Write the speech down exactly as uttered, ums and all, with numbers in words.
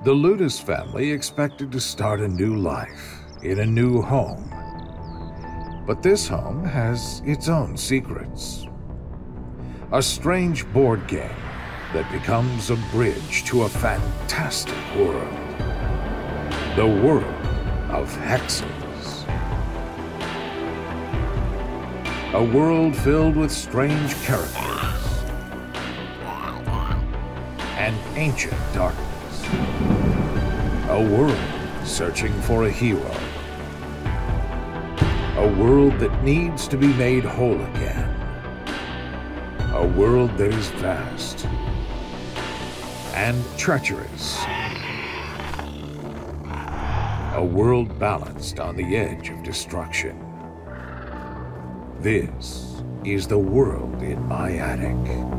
The Ludus family expected to start a new life in a new home. But this home has its own secrets. A strange board game that becomes a bridge to a fantastic world. The world of hexes. A world filled with strange characters and ancient darkness. A world searching for a hero. A world that needs to be made whole again. A world that is vast and treacherous. A world balanced on the edge of destruction. This is the world in my attic.